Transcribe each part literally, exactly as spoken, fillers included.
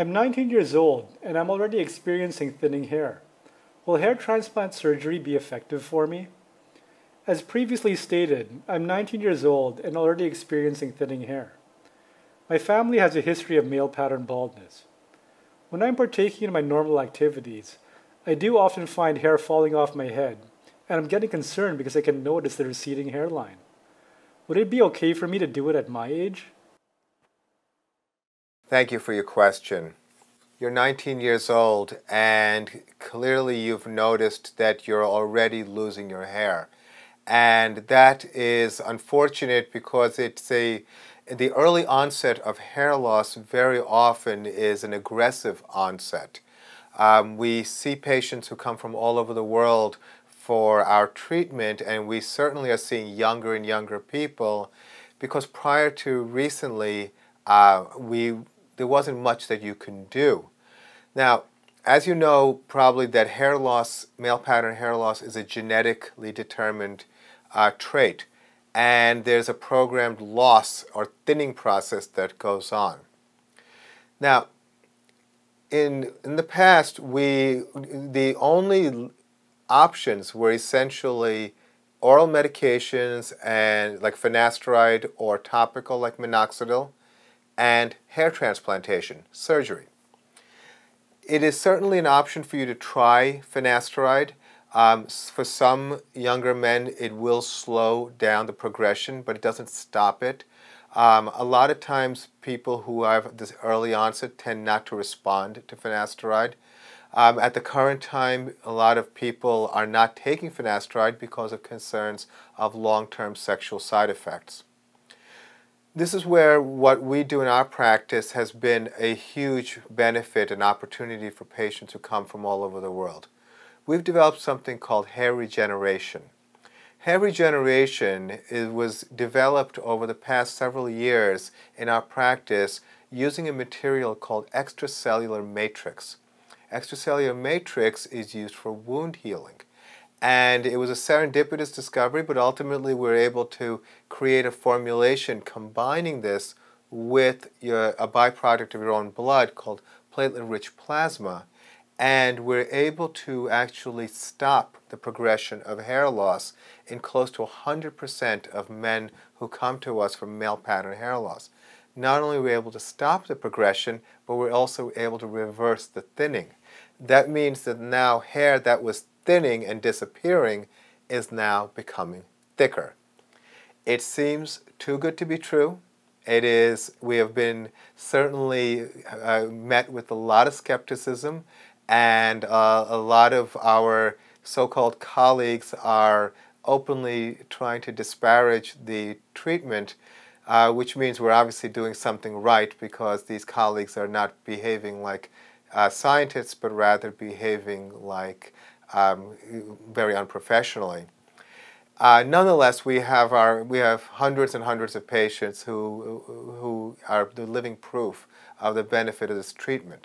I'm nineteen years old and I'm already experiencing thinning hair. Will hair transplant surgery be effective for me? As previously stated, I'm nineteen years old and already experiencing thinning hair. My family has a history of male pattern baldness. When I'm partaking in my normal activities, I do often find hair falling off my head, and I'm getting concerned because I can notice the receding hairline. Would it be okay for me to do it at my age? Thank you for your question. You're nineteen years old and clearly you've noticed that you're already losing your hair. And that is unfortunate because it's a the early onset of hair loss very often is an aggressive onset. Um, we see patients who come from all over the world for our treatment, and we certainly are seeing younger and younger people because prior to recently, uh, we there wasn't much that you can do. Now, as you know, probably that hair loss, male pattern hair loss, is a genetically determined uh, trait. And there's a programmed loss or thinning process that goes on. Now, in, in the past, we the only options were essentially oral medications and like finasteride or topical like minoxidil and hair transplantation, surgery. It is certainly an option for you to try finasteride. Um, for some younger men, it will slow down the progression, but it doesn't stop it. Um, a lot of times, people who have this early onset tend not to respond to finasteride. Um, at the current time, a lot of people are not taking finasteride because of concerns of long-term sexual side effects. This is where what we do in our practice has been a huge benefit and opportunity for patients who come from all over the world. We've developed something called hair regeneration. Hair regeneration is, was developed over the past several years in our practice using a material called extracellular matrix. Extracellular matrix is used for wound healing. And it was a serendipitous discovery, but ultimately we were able to create a formulation combining this with your, a byproduct of your own blood called platelet-rich plasma. And we're able to actually stop the progression of hair loss in close to one hundred percent of men who come to us for male pattern hair loss. Not only are we able to stop the progression, but we're also able to reverse the thinning. That means that now hair that was thinning and disappearing is now becoming thicker. It seems too good to be true. It is, we have been certainly uh, met with a lot of skepticism, and uh, a lot of our so-called colleagues are openly trying to disparage the treatment, uh, which means we're obviously doing something right because these colleagues are not behaving like uh, scientists, but rather behaving like um, very unprofessionally. Uh, nonetheless, we have our we have hundreds and hundreds of patients who who are the living proof of the benefit of this treatment.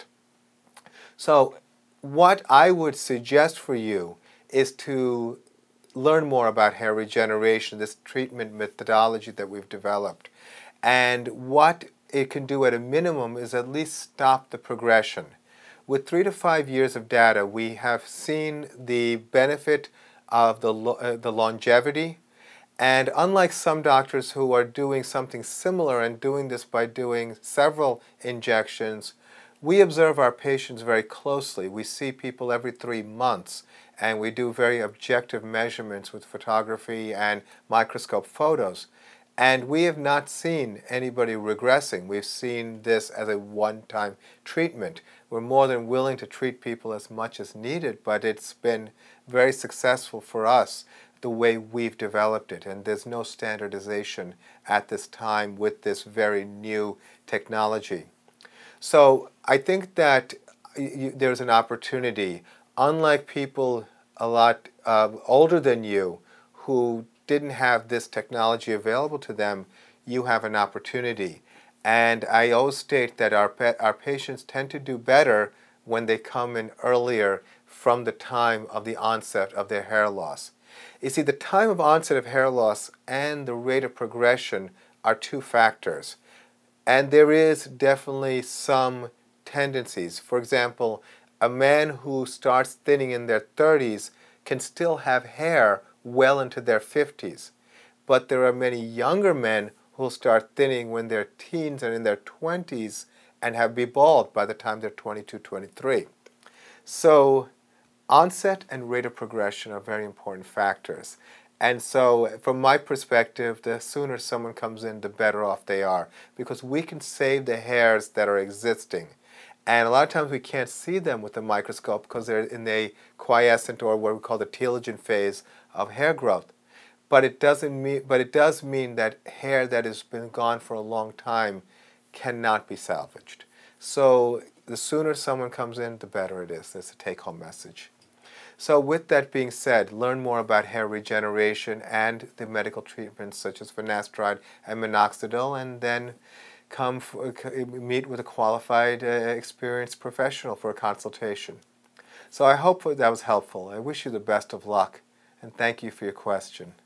So, what I would suggest for you is to learn more about hair regeneration, this treatment methodology that we've developed, and what it can do at a minimum is at least stop the progression. With three to five years of data, we have seen the benefit of the, uh, the longevity, and unlike some doctors who are doing something similar and doing this by doing several injections, we observe our patients very closely. We see people every three months, and we do very objective measurements with photography and microscope photos. And we have not seen anybody regressing. We've seen this as a one-time treatment. We're more than willing to treat people as much as needed, but it's been very successful for us the way we've developed it. And there's no standardization at this time with this very new technology. So I think that you, there's an opportunity, unlike people a lot uh, older than you who didn't have this technology available to them, you have an opportunity. And I always state that our, our patients tend to do better when they come in earlier from the time of the onset of their hair loss. You see, the time of onset of hair loss and the rate of progression are two factors. And there is definitely some tendencies. For example, a man who starts thinning in their thirties can still have hair well into their fifties. But there are many younger men who will start thinning when they're teens and in their twenties and have be bald by the time they're twenty-two, twenty-three. So onset and rate of progression are very important factors. And so from my perspective, the sooner someone comes in, the better off they are, because we can save the hairs that are existing. And a lot of times we can't see them with a microscope because they're in the quiescent, or what we call the telogen phase of hair growth. But it doesn't mean, but it does mean that hair that has been gone for a long time cannot be salvaged. So the sooner someone comes in, the better it is. That's a take-home message. So with that being said, learn more about hair regeneration and the medical treatments such as finasteride and minoxidil, and then come for, meet with a qualified, uh, experienced professional for a consultation. So I hope that was helpful. I wish you the best of luck, and thank you for your question.